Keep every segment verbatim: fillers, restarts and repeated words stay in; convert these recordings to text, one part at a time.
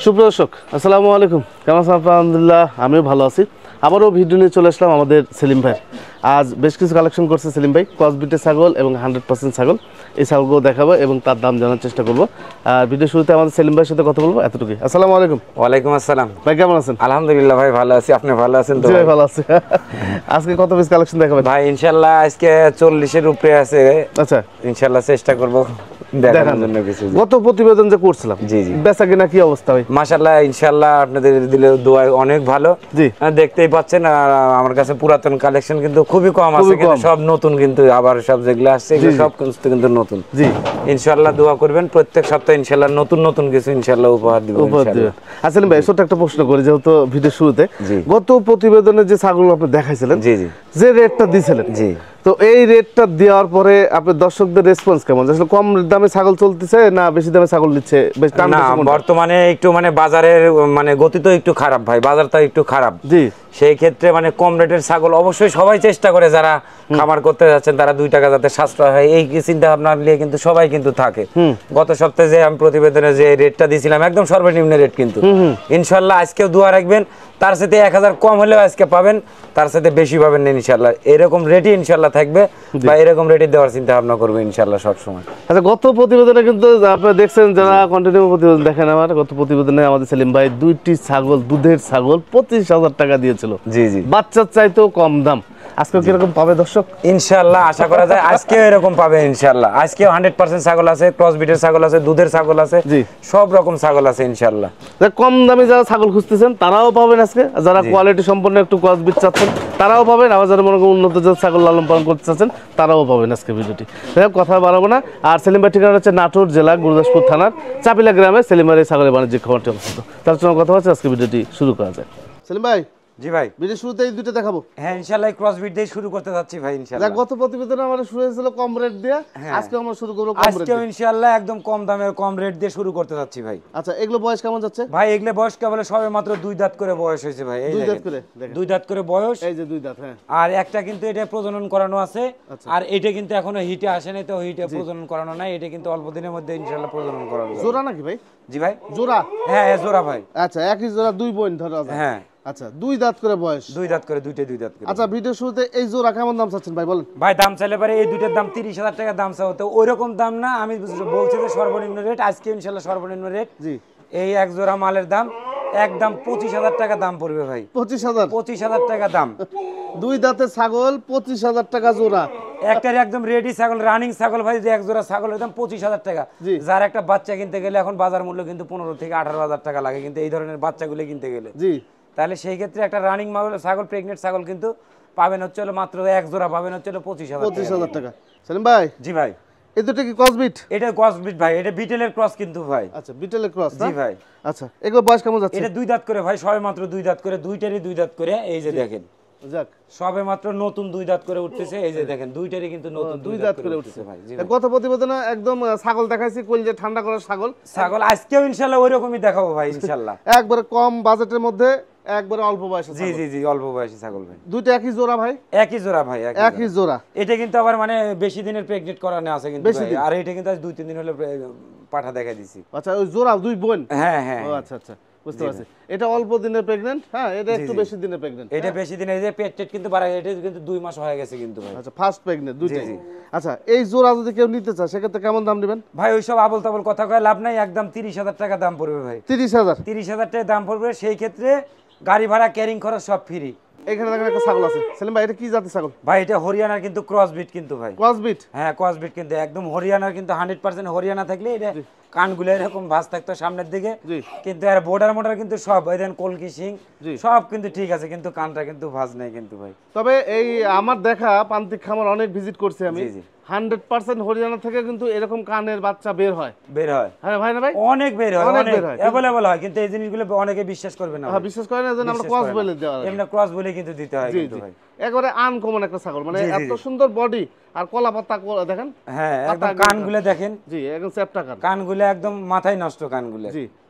সুপ্রিয় দর্শক আসসালামু আলাইকুম, কেমন আছেন? আলহামদুলিল্লাহ আমিও ভালো আছি। আবারও ভিডিও নিয়ে চলে আসলাম আমাদের সেলিম ভাই। আজ বেশ কিছু কালেকশন করছে সেলিম ভাই, ক্রসবিটের ছাগল এবং হান্ড্রেড পার্সেন্ট ছাগল। এই ছাগলগুলো দেখাবো এবং তার দাম জানার চেষ্টা করবো। আর ভিডিও শুরুতে আমাদের সেলিম ভাইয়ের সাথে কথা বলবো, এতটুকুই। আসসালামু আলাইকুম। ওয়ালাইকুম আসসালাম ভাই, কেমন আছেন? আলহামদুলিল্লাহ ভাই, ভালো আছি। আপনি ভালো আছেন তো? জি ভাই, ভালো আছি। আজকে কত পিস কালেকশন দেখাবেন ভাই? ইনশাআল্লাহ আজকে চল্লিশের উপরে আছে। আচ্ছা, ইনশাআল্লাহ চেষ্টা করব দেখানোর জন্য কিছু। গত প্রতিবেদন যে করছিলাম, জি জি, বেচা কিনা কি অবস্থা ভাই? মাশাআল্লাহ ইনশাআল্লাহ আপনাদের দিলে দোয়া অনেক ভালো। জি, দেখতেই পাচ্ছেন। আর আমার কাছে পুরাতন কালেকশন কিন্তু খুবই কম আছে, কিন্তু সব নতুন, কিন্তু আবার সব যেগুলো আসছে এগুলো সব কিন্তু নতুন। জি, ইনশাআল্লাহ দোয়া করবেন। প্রত্যেক সপ্তাহে ইনশাআল্লাহ নতুন নতুন কিছু ইনশাআল্লাহ উপহার দিব ইনশাআল্লাহ। আসলে ভাই ছোট একটা প্রশ্ন করি, যেহেতু ভিডিও শুরুতে গত প্রতিবেদনে যে ছাগল আপনি দেখাইছিলেন, জি জি, যে রেটটা দিয়েছিলেন, জি, তো এই রেটটা দেওয়ার পরে আপনার দর্শকদের রেসপন্স কেমন? আসলে কম দামে ছাগল চলতেছে না বেশি দামে ছাগল নিচ্ছে? না, বর্তমানে একটু মানে বাজারের মানে গতি তো একটু খারাপ ভাই, বাজারটা একটু খারাপ। জি, সেই ক্ষেত্রে মানে কম রেটের ছাগল অবশ্যই সবাই চেষ্টা করে, যারা খামার করতে যাচ্ছেন তারা দুই টাকা যাতে সাশ্রয় হয় এই চিন্তা ভাবনা নিয়ে কিন্তু সবাই কিন্তু থাকে। গত সপ্তাহে যে আমি প্রতিবেদনে যে রেটটা দিয়েছিলাম একদম সর্বনিম্ন রেট, কিন্তু ইনশাল্লাহ আজকেও দোয়া রাখবেন, তার সাথে এক হাজার কম হলেও আজকে পাবেন, তার সাথে বেশি পাবেন না ইনশাল্লাহ। এরকম রেটই ইনশাল্লাহ থাকবে বা এরকম রেটে দেওয়ার চিন্তা ভাবনা করবে ইনশাল্লাহ সবসময়। আচ্ছা, গত প্রতিবেদনে কিন্তু আপনারা দেখছেন, যারা কন্টিনিউ প্রতিবেদন দেখেন আমার, গত প্রতিবেদনে আমাদের সেলিম ভাই দুইটি ছাগল, দুধের ছাগল পঁচিশ হাজার টাকা দিয়েছিল। জি জি, বাচ্চার চাইতেও কম দাম। আজকে কিরকম পাবে দর্শক? ইনশাআল্লাহ আশা করা যায় আজকেও এরকম পাবে ইনশাআল্লাহ। আজকেও হান্ড্রেড পার্সেন্ট ছাগল আছে, ক্রসবিটের ছাগল আছে, দুধের ছাগল আছে, জি, সব রকম ছাগল আছে ইনশাআল্লাহ। কম দামে যারা ছাগল খুঁজতেছেন তারাও পাবেন আজকে, যারা কোয়ালিটি সম্পন্ন একটু ক্রসবিট চাচ্ছেন তারাও পাবেন, আবার যারা মনে করেন উন্নত জাতের ছাগল লালন পালন করতে চাচ্ছেন তারাও পাবেন আজকে ভিডিওটি। যাই হোক, কথা বাড়াবো না। আর সেলিম ভাই ঠিকানা হচ্ছে নাটোর জেলা গুরুদাসপুর থানার চাপিলা গ্রামে সেলিম ভাই ছাগলের বাণিজ্যিক খামারটি অবস্থিত। তার সঙ্গে কথা হচ্ছে, আজকে ভিডিওটি শুরু করা যায়। সেলিম ভাই, জি ভাই, ভিডিও শুরুতে এই দুটো দেখাবো। হ্যাঁ ইনশাআল্লাহ ক্রসবিট দিয়ে শুরু করতে যাচ্ছি ভাই ইনশাআল্লাহ। গত প্রতিবেদনে আমরা শুরু হয়েছিল কম রেট দিয়ে, আজকে আমরা শুরু করব কম রেট দিয়ে। আজকেও ইনশাআল্লাহ একদম কম দামের কম রেট দিয়ে শুরু করতে যাচ্ছি ভাই। আচ্ছা, এগুলো বয়স কেমন যাচ্ছে ভাই? এগুলো বয়স কেবল সবে মাত্র দুই দাঁত করে বয়স হয়েছে ভাই। এই দুই দাঁত করে, দুই দাঁত করে বয়স, এই যে দুই দাঁত। হ্যাঁ, আর একটা কিন্তু এটা প্রজনন করানো আছে, আর এটা কিন্তু এখনো হিটে আসেনি, তো হিটে প্রজনন করানো নাই। এটা কিন্তু অল্প দিনের মধ্যে ইনশাআল্লাহ প্রজনন করানো। জোড়া নাকি ভাই? জি ভাই, জোড়া। হ্যাঁ জোড়া ভাই। আচ্ছা, একই জোড়া দুই বোন ধরা যায়। হ্যাঁ, আচ্ছা, দুই দাঁত করে বয়স, দুই দাঁত করে, দুইটা দুই দাঁত করে। আচ্ছা, ভিডিও শুরুতে এই জোড়া কেমন দাম চাচ্ছেন ভাই বলেন? ভাই দাম চাইলে পারে এই দুইটার দাম তিরিশ হাজার টাকা দাম চাও, তো ওই রকম দাম না, আমি বলছি যে সর্বনিম্ন রেট আজকে ইনশাআল্লাহ সর্বনিম্ন রেট। জি, এই এক জোড়া মালের দাম একদম পঁচিশ হাজার টাকা দাম পড়বে ভাই। পঁচিশ হাজার পঁচিশ হাজার টাকা দাম। দুই দাঁতের ছাগল পঁচিশ হাজার টাকা জোড়া। একটার একদম রেডি ছাগল, রানিং ছাগল ভাই, যে এক জোড়া ছাগলের দাম পঁচিশ হাজার টাকা। যার একটা বাচ্চা কিনতে গেলে এখন বাজার মূল্য কিন্তু পনেরো থেকে আঠারো হাজার টাকা লাগে, কিন্তু এই ধরনের বাচ্চাগুলো কিনতে গেলে। জি, তাহলে সেই ক্ষেত্রে একটা রানিং ছাগল, প্রেগনেন্ট ছাগল কিন্তু পাবেন হচ্ছে মাত্র এক জোড়া পাবেন হচ্ছে পঁচিশ হাজার পঁচিশ হাজার টাকা। সেলিম ভাই, জি ভাই, এই দুটো কি ক্রসবিট? এটা ক্রসবিট ভাই, এটা বিটেলের ক্রস কিন্তু ভাই। আচ্ছা, বিটেলের ক্রস। জি ভাই। আচ্ছা, এগুলো বয়স কেমন যাচ্ছে? এটা দুই দাঁত করে ভাই, সবে মাত্র দুই দাঁত করে, দুইটারই দুই দাঁত করে। এই যে দেখেন, যাক সবে মাত্র নতুন দুই দাঁত করে উঠতেছে। এই যে দেখেন দুইটারই কিন্তু নতুন দুই দাঁত করে উঠতেছে ভাই। গত প্রতিবেদনে একদম ছাগল দেখাইছি, কলজে ঠান্ডা করার ছাগল। ছাগল আজকেও ইনশাআল্লাহ ওইরকমই দেখাবো ভাই ইনশাআল্লাহ। একবারে কম বাজেটের মধ্যে, একবারে অল্প বয়সী। জি জি জি, অল্প বয়সী ছাগল ভাই। দুইটা একই জোড়া ভাই? একই জোড়া ভাই, একই জোড়া। এটা কিন্তু আবার মানে বেশি দিনের প্রেগনেন্ট করানো আছে কিন্তু ভাই, আর এটা কিন্তু আজ দুই তিন দিন হলো পাঠা দেখা দিছি। আচ্ছা, ওই জোড়া দুই বোন? হ্যাঁ হ্যাঁ, ও আচ্ছা আচ্ছা, বুঝতে পারছি। এটা অল্প দিনের প্রেগন্যান্ট, হ্যাঁ, এটা একটু বেশি দিনের প্রেগন্যান্ট। এটা বেশি দিনের, এই যে পেট টেট কিন্তু বাড়া, এটা কিন্তু দুই মাস হয়ে গেছে কিন্তু ভাই। আচ্ছা, ফার্স্ট প্রেগন্যান্ট দুইটাই। আচ্ছা, এই জোড়া যদি কেউ নিতে চায় সেক্ষেত্রে কেমন দাম নেবেন ভাই? ওইসব আবল তাবল কথা কয় লাভ নাই, একদম তিরিশ হাজার টাকা দাম পড়বে ভাই। তিরিশ হাজার? তিরিশ হাজার টাকা দাম পড়বে। সেই ক্ষেত্রে গাড়ি ভাড়া, ক্যারিং খরচ সব ফ্রি। এখানে দেখেন একটা ছাগল আছে সেলিম ভাই, এটা কি জাতের ছাগল ভাই? এটা হরিয়ানার কিন্তু ক্রসবিট কিন্তু ভাই। ক্রসবিট? হ্যাঁ ক্রসবিট, কিন্তু একদম হরিয়ানার, কিন্তু হান্ড্রেড পার্সেন্ট হরিয়ানা থাকলে এটা কানগুলো এরকম ভাঁজ থাকতো সামনের দিকে, কিন্তু আর বোর্ডার মোডার কিন্তু সব এদেন কলকি সিং সব কিন্তু ঠিক আছে, কিন্তু কানটা কিন্তু ভাঁজ নেই কিন্তু ভাই। তবে এই আমার দেখা প্রান্তিক খামার অনেক ভিজিট করছি আমি, হান্ড্রেড পার্সেন্ট হরিয়ানা থেকে কিন্তু এরকম কানের বাচ্চা বের হয়। বের হয়? হ্যাঁ ভাই, না ভাই, অনেক বের হয়, অনেক অ্যাভেলেবল হয়, কিন্তু এই জিনিসগুলো অনেকে বিশ্বাস করবে না। হ্যাঁ, বিশ্বাস করে না, যেন আমরা ক্রস বলে দেওয়া হয়, এমনি ক্রস বলে কিন্তু দিতে হয় কিন্তু ভাই। একবারে আনকমন একটা ছাগল, মানে এত সুন্দর বডি আর কলা পাতা দেখেন। হ্যাঁ, একদম কানগুলো দেখেন। জি, একদম চ্যাপটা কান, কানগুলো একদম মাথায় নষ্ট কানগুলো। জি,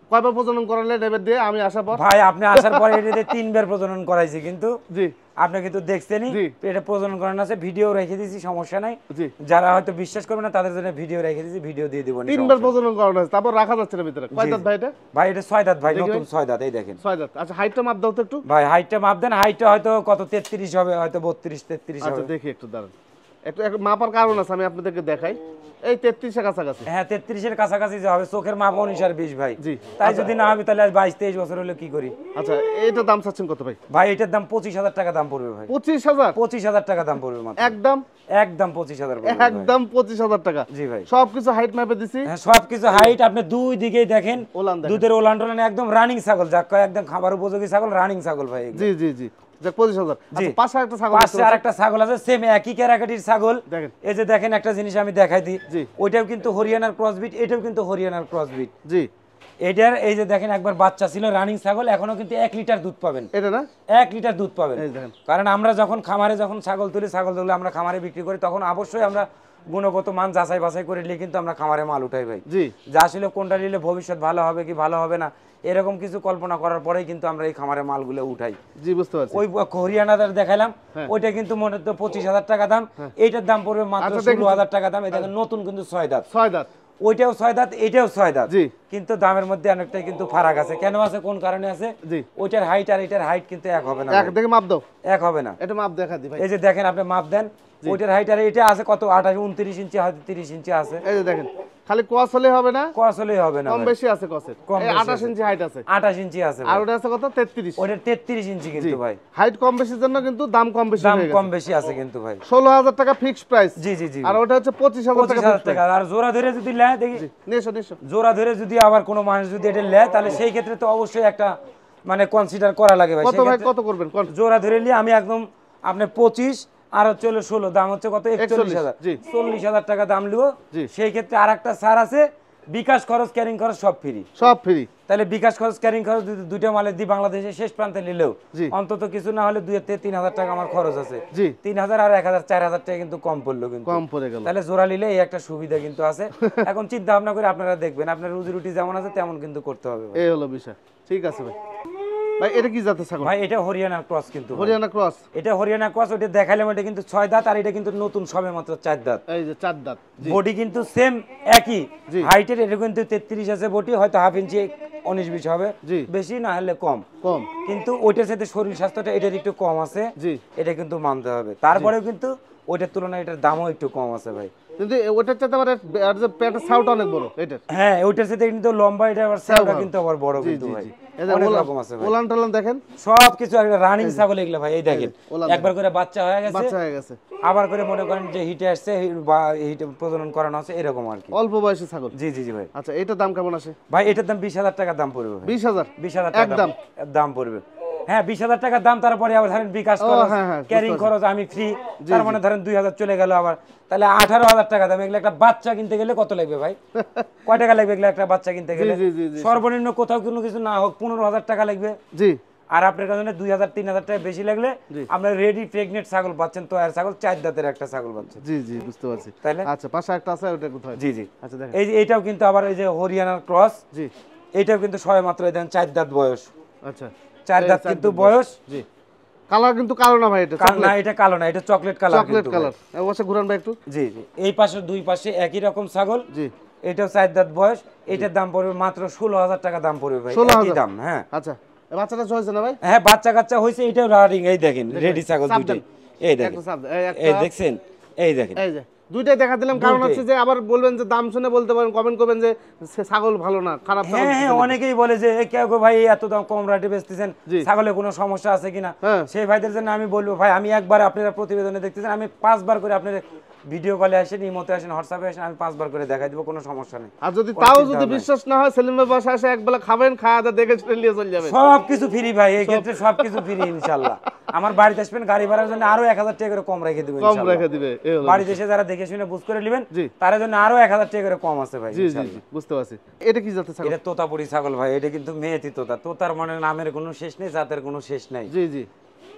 কয়বার প্রজনন করালে নেবে দিয়ে আমি আসার পর? ভাই আপনি আসার পরে এটাতে তিনবার প্রজনন করাইছি, কিন্তু জি আপনি কিন্তু দেখছেনই এটা প্রজনন করানো আছে, ভিডিও রেখে দিয়েছি, সমস্যা নাই। জি যারা হয়তো বিশ্বাস করবে না তাদের জন্য ভিডিও রেখে দিয়েছি, ভিডিও দিয়ে দিব। তিনবার প্রজনন করানো আছে, তারপর রাখা যাচ্ছে না ভিতরে। কয় দাঁত ভাই এটা? ভাই এটা ছয় দাঁত ভাই, নতুন ছয় দাঁত, এই দেখেন ছয় দাঁত। আচ্ছা হাইটটা মাপ দাও তো একটু ভাই, হাইটটা মাপ দেন। হাইটটা হয়তো কত তেত্রিশ হবে, হয়তো বত্রিশ তেত্রিশ হবে। আচ্ছা দেখি একটু দাঁড়ান, একটু একটু মাপার কারণ আছে, আমি আপনাদেরকে দেখাই। এই তেত্রিশের কাছাকাছি। হ্যাঁ তেত্রিশের কাছাকাছি যে হবে, চোখের মাপ উনিশ আর বিশ ভাই। জি তাই যদি না হবে তাহলে আর বাইশ তেইশ বছর হলে কি করি। আচ্ছা এইটার দাম চাচ্ছেন কত ভাই? ভাই এটার দাম পঁচিশ হাজার টাকা দাম পড়বে ভাই। পঁচিশ হাজার? পঁচিশ হাজার টাকা দাম পড়বে মাত্র। একদম একদম পঁচিশ হাজার একদম পঁচিশ হাজার টাকা। জি ভাই সবকিছু হাইট ম্যাপে দিছি। হ্যাঁ সবকিছু হাইট, আপনি দুই দিকেই দেখেন ওলান দেখেন। দুধের ওলান টোলান একদম রানিং ছাগল, যাক কয় একদম খাবার উপযোগী ছাগল, রানিং ছাগল ভাই। জি জি জি যাক পঁচিশ হাজার। আচ্ছা পাশে একটা ছাগল, পাশে আরেকটা ছাগল আছে সেম একই ক্যারাকাটির ছাগল। দেখেন এই যে দেখেন একটা জিনিস আমি দেখাই দিই, জি ওইটাও কিন্তু হরিয়ানার ক্রসবিট, এটাও কিন্তু হরিয়ানার ক্রসবিট। জি এটার এই যে দেখেন একবার বাচ্চা ছিল রানিং ছাগল, এখনো কিন্তু এক লিটার দুধ পাবেন। এটা না এক লিটার দুধ পাবেন। এই দেখেন, কারণ আমরা যখন খামারে যখন ছাগল তুলি, ছাগল তুলে আমরা খামারে বিক্রি করি, তখন অবশ্যই আমরা গুণগত মান যাচাই বাছাই করে নিয়ে কিন্তু আমরা খামারে মাল উঠাই ভাই। জি যা আসলে কোনটা নিলে ভবিষ্যৎ ভালো হবে কি ভালো হবে না এরকম কিছু কল্পনা করার পরেই কিন্তু আমরা এই খামারে মালগুলো উঠাই। জি বুঝতে পারছি। ওই হরিয়ানাদার দেখাইলাম, ওইটা কিন্তু মনে তো পঁচিশ হাজার টাকা দাম, এইটার দাম পড়বে মাত্র ষোলো হাজার টাকা দাম। এটা নতুন কিন্তু ছয় দাঁত। ছয় দাঁত, ওইটাও ছয় দাঁত, এটাও ছয় দাঁত। জি কিন্তু দামের মধ্যে অনেকটাই কিন্তু ফারাক আছে। কেন আছে, কোন কারণে আছে? জি ওইটার হাইট আর এটার হাইট কিন্তু এক হবে না। এক দেখে মাপ দাও, এক হবে না। এটা মাপ দেখা দি ভাই। এই যে দেখেন আপনি মাপ দেন, ওইটার হাইট আর এটা আছে কত আঠাশ উনত্রিশ ইঞ্চি, হয়তো তিরিশ ইঞ্চি আছে। এই যে দেখেন, খালি কস হলে হবে না, কস হলেই হবে না, কম বেশি আছে কসের। কম এই বেশি আঠাশ আছে। ইঞ্চি হাইট আছে, আঠাশ ইঞ্চি আছে আর ভাই। ওটা আছে কত তেত্রিশ। ওইটার তেত্রিশ ইঞ্চি কিন্তু ভাই। হাইট কম বেশির জন্য কিন্তু দাম কম বেশি দাম হয়ে কম গেছে। বেশি আছে কিন্তু ভাই। ষোলো হাজার টাকা ফিক্সড প্রাইস। জি জি জি। আর ওটা হচ্ছে পঁচিশ হাজার টাকা পঁচিশ হাজার fixed price। টাকা। আর জোড়া ধরে যদি নেয় দেখি, নিশো নিশো জোড়া ধরে যদি আবার কোনো মানুষ যদি এটা নেয়, তাহলে সেই ক্ষেত্রে তো অবশ্যই একটা মানে কনসিডার করা লাগে ভাই। কত ভাই সেক্ষেত্রে কত করবেন কোন? জোড়া ধরে নিয়ে আমি একদম আপনি পঁচিশ আর হচ্ছে হলো ষোলো, দাম হচ্ছে কত একচল্লিশ হাজার। জি। চল্লিশ হাজার টাকা দাম লিবো। জি। সেই ক্ষেত্রে আর একটা ছাড় আছে, বিকাশ খরচ ক্যারিং খরচ সব ফ্রি। সব ফ্রি। তাহলে বিকাশ খরচ ক্যারিং খরচ যদি দুইটা মালে দিই বাংলাদেশের শেষ প্রান্তে নিলেও জি। অন্তত কিছু না হলে দুই থেকে তিন হাজার টাকা আমার খরচ আছে। জি তিন হাজার আর এক হাজার চার হাজার টাকা কিন্তু কম পড়লো কিন্তু। কম পড়ে গেল। তাহলে জোড়া নিলে এই একটা সুবিধা কিন্তু আছে। এখন চিন্তা ভাবনা করে আপনারা দেখবেন, আপনার রুজি রুটি যেমন আছে তেমন কিন্তু করতে হবে ভাই। এই হলো বিষয়। ঠিক আছে ভাই। ভাই এটা কি জাতের ছাগল? ভাই এটা হরিয়ানার ক্রস কিন্তু ভাই। হরিয়ানা ক্রস। এটা হরিয়ানা ক্রস, ওটা দেখাইলাম, এটা কিন্তু ছয় দাঁত আর এটা কিন্তু নতুন সবে মাত্র চার দাঁত। এই যে চার দাঁত। জি বডি কিন্তু সেম একই জি। হাইটের, এটা কিন্তু তেত্রিশ আছে বডি, হয়তো হাফ ইঞ্চি উনিশ বিশ হবে, জি। বেশি না হলে কম। কম। কিন্তু ওইটার সাথে শরীর স্বাস্থ্যটা এটার একটু কম আছে, জি এটা কিন্তু মানতে হবে। তারপরেও কিন্তু ওইটার তুলনায় এটার দামও একটু কম আছে ভাই। কিন্তু ওটার চাইতে আবার আর যে পেটের সাউট অনেক বড় এটার। হ্যাঁ ওইটার সাথে কিন্তু লম্বা, এটা আবার সাইজটা কিন্তু আবার বড় জি কিন্তু জি ভাই। জি। এই যে অনেক ওলান রকম আছে ভাই। ওলান টলান দেখেন সব কিছু একটা রানিং ছাগল এগুলো ভাই। এই দেখেন ওলান একবার করে বাচ্চা হয়ে গেছে, বাচ্চা হয়ে গেছে, আবার করে মনে করেন যে হিটে আসছে বা হিটে প্রজনন করানো আছে এরকম আর কি। অল্প বয়সী ছাগল। জি জি জি ভাই। আচ্ছা এটার দাম কেমন আসে? ভাই এটার দাম বিশ হাজার টাকা দাম পড়বে ভাই। বিশ হাজার? বিশ হাজার টাকা একদম দাম দাম পড়বে। হ্যাঁ বিশ হাজার টাকার দাম, তারপরে আবার ধরেন বিকাশ ও, খরচ হ্যাঁ, হ্যাঁ, ক্যারিং বুঝতে খরচ আমি ফ্রি, তার মানে ধরেন দুই হাজার চলে গেল আবার, তাহলে আঠারো হাজার টাকা দাম। এগুলো একটা বাচ্চা কিনতে গেলে কত লাগবে ভাই? কয় টাকা লাগবে এগুলো একটা বাচ্চা কিনতে গেলে? জি, জি, জি। সর্বনিম্ন কোথাও কোনো কিছু না হোক পনেরো হাজার টাকা লাগবে। জি আর আপনার কাছে দুই হাজার তিন হাজার টাকা বেশি লাগলে আপনার রেডি প্রেগনেন্ট ছাগল পাচ্ছেন, তো আর ছাগল চার দাঁতের একটা ছাগল পাচ্ছেন। জি জি বুঝতে পারছি। তাইলে আচ্ছা পাশে একটা আছে, ওটা কোথায়? জি জি। আচ্ছা দেখেন, এই যে এইটাও কিন্তু আবার এই যে হরিয়ানার ক্রস, জি এইটাও কিন্তু সবে মাত্র দেন চার দাঁত বয়স। আচ্ছা চার এই দাঁত চার কিন্তু দাঁত বয়স। জি কালার কিন্তু কালো না ভাই, এটা কাল- না এটা কালো না, এটা চকলেট কালার। Chocolate colour. অবশ্যই ঘুরান ভাই একটু। জি জি। এই পাশে দুই পাশে একই রকম ছাগল। জি এটাও চার দাঁত বয়স, এটার দাম পড়বে মাত্র ষোলো হাজার টাকা দাম পড়বে ভাই। ষোলো একই হাজার দাম। হ্যাঁ আচ্ছা এ বাচ্চাটা হয়েছে না ভাই? হ্যাঁ বাচ্চা কাচ্চা হয়েছে, এটাও রানিং। এই দেখেন রেডি ছাগল চাপ দুইটাই। দেন। এই দেখেন, একটা চাপ দেন, এই একটা, এই দেখছেন, এই দেখেন। এই যে দুইটাই দেখা দিলাম। কারণ দুইটাই। হচ্ছে যে আবার বলবেন যে দাম শুনে বলতে পারেন, কমেন্ট করবেন যে সে ছাগল ভালো না, খারাপ ছাগল। হ্যাঁ হ্যাঁ অনেকেই বলে যে এ কেউ কেউ ভাই এত দাম কম রেটে বেচতেছেন, জি। ছাগলে কোনো সমস্যা আছে কিনা। হ্যাঁ। সেই ভাইদের জন্য আমি বলবো ভাই, আমি একবার আপনারা প্রতিবেদনে দেখতেছেন, আমি পাঁচবার করে আপনার ভিডিও কলে আসেন, ইমোতে আসেন, হোয়াটসঅ্যাপে আসেন, আমি পাঁচবার করে দেখাই দিব, কোনো সমস্যা নেই। আর যদি কোনো তাও চিন্তা যদি ভাবনা বিশ্বাস না হয়, সেলিম ভাই বাসায় এসে একবেলা খাবেন, খাওয়া দাওয়া দেখে শুনে নিয়ে চলে যাবেন। সবকিছু ফ্রি ভাই, এই ক্ষেত্রে সবকিছু ফ্রি ইনশাআল্লাহ। আমার বাড়িতে আসবেন, গাড়ি ভাড়ার জন্য আরো এক হাজার টাকা করে কম রেখে দেবেন কম ইনশাআল্লাহ। রেখে দিবে, এই হলো বাড়িতে এসে যারা দেখে শুনে বুঝ করে নেবেন, জি। তার জন্য আরো এক হাজার টাকা করে কম আছে ভাই জি জি ইনশাআল্লাহ। জি বুঝতে পারছি। এটা কি জাতের ছাগল? এটা তোতাপুরি ছাগল ভাই, এটা কিন্তু মেয়েতি তোতা। তোতার মানে নামের কোনো শেষ নেই, জাতের কোনো শেষ নাই। জি জি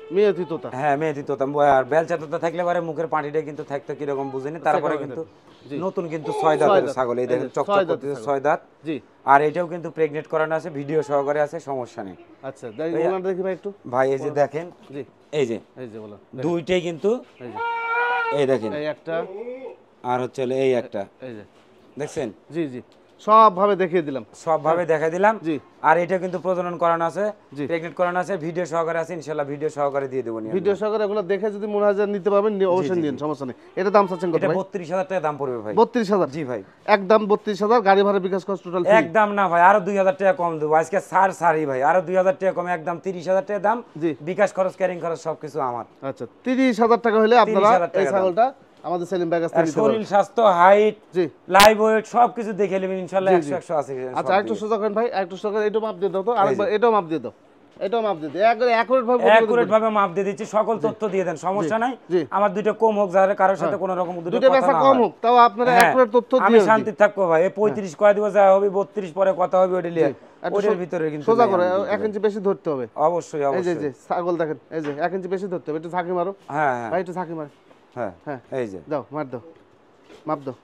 মেয়েতি তোতা। হ্যাঁ মেয়েতি তোতা। আর বেলচা তোতা থাকলে পরে মুখের পাটিটা কিন্তু থাকতো কিরকম বুঝিনি, তারপরে কিন্তু নতুন কিন্তু ছয় দাঁতের ছাগল, এই দেখেন চকচক করতেছে ছয় দাঁত। জি। আর এটাও কিন্তু প্রেগনেন্ট করানো আছে, ভিডিও সহকারে আছে, সমস্যা নেই। আচ্ছা দেখি ভাই একটু। ভাই এই যে দেখেন, জি এই যে এই যে বলো দুইটাই কিন্তু এই যে এই দেখেন, এই একটা আর হচ্ছে এই একটা, এই যে দেখছেন? জি জি সব ভাবে দেখিয়ে দিলাম, সব ভাবে দেখাই দিলাম। জি। আর এটা কিন্তু প্রজনন করানো আছে, প্রেগনেন্ট করানো আছে, ভিডিও সহকারে আছে, ইনশাআল্লাহ ভিডিও সহকারে দিয়ে দেব। ভিডিও সহকারে এগুলো দেখে যদি মনে হয় যে নিতে পারবেন অবশ্যই নিন, সমস্যা নেই। এটা দাম চাচ্ছেন কত এটা ভাই? বত্রিশ হাজার টাকা দাম পড়বে ভাই। বত্রিশ হাজার? জি ভাই একদম বত্রিশ হাজার, গাড়ি ভাড়া বিকাশ খরচ টোটাল ফ্রি? একদম না ভাই, আরো দুই হাজার টাকা কম দেবো আজকে, সার সারি ভাই, আরো দুই হাজার টাকা কম, একদম তিরিশ হাজার টাকা দাম। জি। বিকাশ খরচ, ক্যারিং খরচ সবকিছু আমার। আচ্ছা তিরিশ হাজার টাকা হলে আপনারা এই ছাগলটা আমাদের সেলিম ভাই কাছ থেকে নিতে পারবেন। শরীর স্বাস্থ্য, হাইট, জি লাইভ ওয়েট সবকিছু দেখে নেবেন ইনশাআল্লাহ একশো একশো আছে। আচ্ছা একটু সোজা করেন ভাই, একটু সোজা করেন, এটাও মাপ দিয়ে দাও তো, আরেকবার এটাও মাপ দিয়ে দাও, এটাও মাপ দিয়ে দাও, একবারে অ্যাকুরেট ভাবে অ্যাকুরেট ভাবে মাপ দিয়ে দিচ্ছি, সকল তথ্য দিয়ে দেন, সমস্যা নাই। আমার দুইটা কম হোক, যার কারোর সাথে কোনো রকম দুটো পয়সা কম হোক, তাও আপনারা অ্যাকুরেট তথ্য দিয়ে আমি শান্তি থাকবো ভাই। এই পঁয়ত্রিশ কয় দিব যা হবে, বত্রিশ পরে কথা হবে, ওটা নিয়ে ওটার ভিতরে কিন্তু সোজা করে এক ইঞ্চি বেশি ধরতে হবে। অবশ্যই অবশ্যই। এই যে ছাগল দেখেন, এই যে এক ইঞ্চি বেশি ধরতে হবে, একটু ঝাঁকি মারো। হ্যাঁ হ্যাঁ ভাই একটু ঝাঁকি মার। হ্যাঁ হ্যাঁ এই যে দাও, মার দাও, মাপ দাও।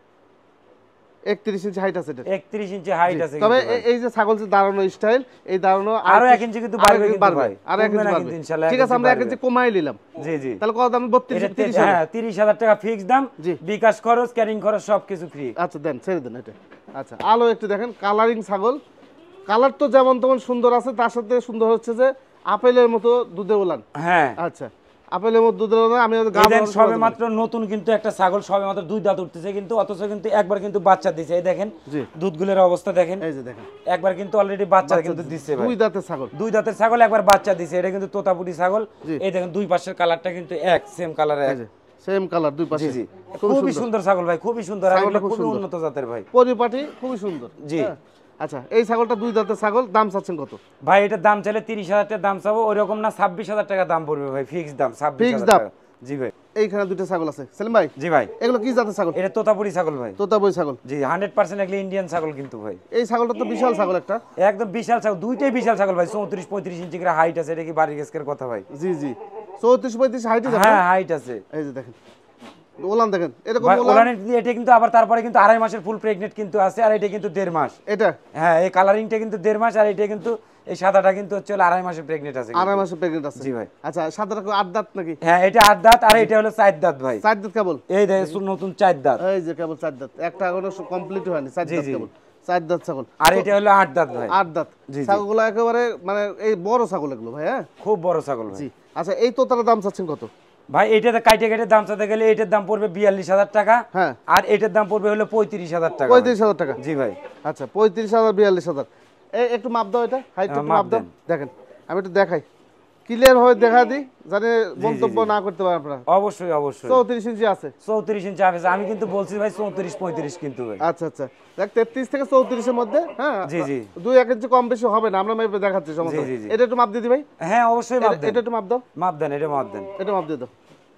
একত্রিশ ইঞ্চি হাইট আছে, এটা একত্রিশ ইঞ্চি হাইট আছে। তবে এই যে ছাগল যে দাঁড়ানো স্টাইল, এই দাঁড়ানো আরো এক ইঞ্চি কিন্তু বাড়বে কিন্তু ভাই, আরো এক ইঞ্চি বাড়বে ইনশাআল্লাহ। ঠিক আছে আমরা এক ইঞ্চি কমাই নিলাম। জি জি তাহলে কত দাম? বত্রিশ তিরিশ। হ্যাঁ তিরিশ হাজার টাকা ফিক্স দাম, বিকাশ খরচ, ক্যারিং খরচ সবকিছু ফ্রি। আচ্ছা দেন, ছেড়ে দেন এটা। আচ্ছা আলো একটু দেখেন, কালারিং ছাগল, কালার তো যেমন তেমন সুন্দর আছে, তার সাথে সুন্দর হচ্ছে যে আপেলের মতো দুধে উলান। হ্যাঁ আচ্ছা আপেলের মতো দুধের উলান। আমি গাবেন সবে মাত্র নতুন কিন্তু একটা ছাগল সবে মাত্র দুই দাঁত উঠতেছে কিন্তু, অথচ কিন্তু একবার কিন্তু বাচ্চা দিছে। এই দেখেন দুধগুলোর অবস্থা দেখেন, এই যে দেখেন একবার কিন্তু অলরেডি বাচ্চা কিন্তু দিছে ভাই। দুই দাঁতের ছাগল, দুই দাঁতের ছাগল একবার বাচ্চা দিছে। এটা কিন্তু তোতাপুরি ছাগল। এই দেখেন দুই পাশের কালারটা কিন্তু এক সেম কালার, এক সেম কালার দুই পাশে। জি খুবই সুন্দর ছাগল ভাই, খুবই সুন্দর, আর খুবই উন্নত জাতের ভাই, পরিপাটি খুবই সুন্দর। জি আচ্ছা এই ছাগলটা দুই দাঁতের ছাগল, দাম চাচ্ছেন কত ভাই? এটার দাম চাইলে তিরিশ হাজার টাকা দাম চাবো, ওই রকম না ছাব্বিশ হাজার টাকা দাম পড়বে ভাই, ফিক্স দাম ছাব্বিশ হাজার টাকা। জি ভাই এইখানে দুটো ছাগল আছে সেলিম ভাই। জি ভাই এগুলো কি জাতের ছাগল? এটা তোতাপুরি ছাগল ভাই। তোতাপুরি ছাগল, জি হান্ড্রেড পার্সেন্ট এগুলো ইন্ডিয়ান ছাগল কিন্তু ভাই। এই ছাগলটা তো বিশাল ছাগল, একটা একদম বিশাল ছাগল, দুইটাই বিশাল ছাগল ভাই। চৌত্রিশ পঁয়ত্রিশ ইঞ্চি করে হাইট আছে, এটা কি বাড়ি গেসকের কথা ভাই? জি জি চৌত্রিশ পঁয়ত্রিশ হাইট আছে। হ্যাঁ হাইট আছে, এই যে দেখেন ওলান দেখেন, এরকম ওলান। এটা কিন্তু আবার তারপরে কিন্তু আড়াই মাসের ফুল প্রেগনেন্ট কিন্তু আছে, আর এটা কিন্তু দেড় মাস। এটা হ্যাঁ এই কালারিংটা কিন্তু দেড় মাস, আর এটা কিন্তু এই সাদাটা কিন্তু হচ্ছে আড়াই মাসের প্রেগনেন্ট আছে। আড়াই মাসের প্রেগনেন্ট আছে, জি ভাই। আচ্ছা সাদাটা কি আট দাঁত নাকি? হ্যাঁ এটা আট দাঁত, আর এটা হলো চার দাঁত ভাই। চার দাঁত কেবল, এই দেখেন নতুন চার দাঁত, এই যে কেবল চার দাঁত, একটা এখনো কমপ্লিট হয়নি, চার দাঁত কেবল, চার দাঁত ছাগল। আর এটা হলো আট দাঁত ভাই, আট দাঁত। ছাগলগুলো একেবারে মানে এই বড় ছাগল এগুলো ভাই, হ্যাঁ খুব বড় ছাগল ভাই। আচ্ছা এই তোতার দাম চাচ্ছেন কত ভাই? এটাতে কাইটে কেটে দাম চাতে গেলে এটার দাম পড়বে বিয়াল্লিশ হাজার টাকা, হ্যাঁ আর এটার দাম পড়বে হলো পঁয়ত্রিশ হাজার টাকা। পঁয়ত্রিশ হাজার টাকা, জি ভাই। আচ্ছা পঁয়ত্রিশ হাজার বিয়াল্লিশ হাজার। এই একটু মাপ দাও, এটা হাইট একটু মাপ দাও, দেখেন আমি একটু দেখাই, ক্লিয়ার হয়ে দেখা দিই, জানে মন্তব্য না করতে পারেন আপনারা। অবশ্যই অবশ্যই চৌত্রিশ ইঞ্চি আছে, চৌত্রিশ ইঞ্চি আছে। আমি কিন্তু বলছি ভাই চৌত্রিশ পঁয়ত্রিশ কিন্তু ভাই। আচ্ছা আচ্ছা দেখ তেত্রিশ থেকে চৌত্রিশ এর মধ্যে, হ্যাঁ জি জি দুই এক ইঞ্চি কম বেশি হবে না, আমরা মেপে দেখাচ্ছি, সমস্যা নেই। এটা একটু মাপ দিয়ে দিই ভাই। হ্যাঁ অবশ্যই মাপ দেন, এটা একটু মাপ দাও, মাপ দেন, এটা মাপ দেন, এটা মাপ দিয়ে দাও,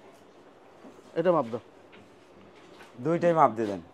এটা মাপ দাও, দুইটাই মাপ দিয়ে দেন।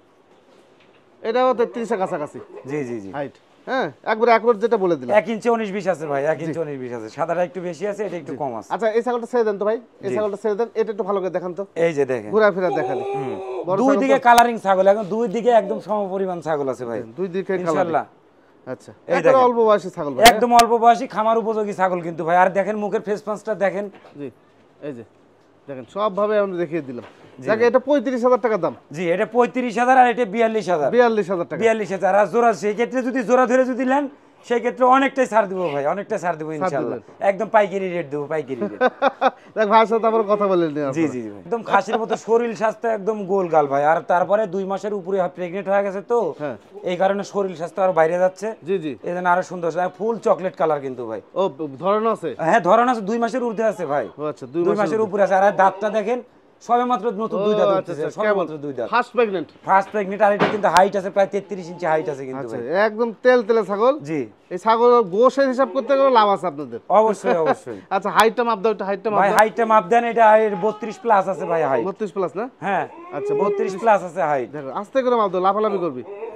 এটাও তেত্রিশের কাছাকাছি, জি জি জি হাইট, হ্যাঁ একবার একবার যেটা বলে দিলাম। এক ইঞ্চি উনিশ বিশ আছে ভাই, এক ইঞ্চি উনিশ বিশ আছে, সাদাটা একটু বেশি আছে, এটা একটু কম আছে। আচ্ছা এই ছাগলটা ছেড়ে দেন তো ভাই, এই ছাগলটা ছেড়ে দেন, এটা একটু ভালো করে দেখান তো। এই যে দেখেন ঘোরা ফেরা দেখা দিই, দুই দিকে কালারিং ছাগল, এখন দুই দিকে একদম সমপরিমাণ ছাগল আছে ভাই, দুই দিকে ইনশাআল্লাহ। আচ্ছা এটা অল্প বয়সী ছাগল ভাই, একদম অল্প বয়সী খামার উপযোগী ছাগল কিন্তু ভাই। আর দেখেন মুখের ফেস পাঁচটা দেখেন, জি এই যে দেখেন সব ভাবে আমরা দেখিয়ে দিলাম। যাকে এটা পঁয়ত্রিশ হাজার টাকা দাম, জি এটা পঁয়ত্রিশ হাজার, আর এটা বিয়াল্লিশ হাজার, বিয়াল্লিশ হাজার টাকা, বিয়াল্লিশ হাজার। আর জোড়া সেই ক্ষেত্রে যদি জোড়া ধরে যদি নেন সেই ক্ষেত্রে অনেকটাই ছাড় দেবো ভাই, অনেকটাই ছাড় দেবো ইনশাআল্লাহ, একদম পাইকারি রেট দেবো, পাইকারি রেট। দেখ ভাইয়ের সাথে আবার কথা বলে নিন। জি জি ভাই একদম খাসির মতো শরীর স্বাস্থ্য একদম গোল গাল ভাই। আর তারপরে দুই মাসের উপরে প্রেগনেন্ট হয়ে গেছে তো, এই কারণে শরীর স্বাস্থ্য আরো বাইরে যাচ্ছে, জি জি এই জন্য আরো সুন্দর ফুল চকলেট কালার কিন্তু ভাই। ও ধরন আছে, হ্যাঁ ধরন আছে, দুই মাসের ঊর্ধ্বে আছে ভাই। আচ্ছা দুই মাসের উপরে আছে। আর দাঁতটা দেখেন সবে মাত্র নতুন দুই দাঁত উঠতেছে, সবে মাত্র দুই দাঁত, ফার্স্ট প্রেগন্যান্ট, ফার্স্ট প্রেগন্যান্ট। আর এটা কিন্তু হাইট আছে প্রায় তেত্রিশ ইঞ্চি হাইট আছে কিন্তু ভাই, একদম তেল তেলে ছাগল। জি এই ছাগল গোশের হিসাব করতে গেলে লাভ আছে আপনাদের, অবশ্যই অবশ্যই। আচ্ছা হাইটটা মাপ দাও, একটু হাইটটা মাপ দাও ভাই, হাইটটা মাপ দেন। এটা বত্রিশ প্লাস আছে ভাই হাইট, বত্রিশ প্লাস না? হ্যাঁ আচ্ছা বত্রিশ প্লাস আছে হাইট। দেখো আস্তে করে মাপ দাও, লাফালাফি করবি।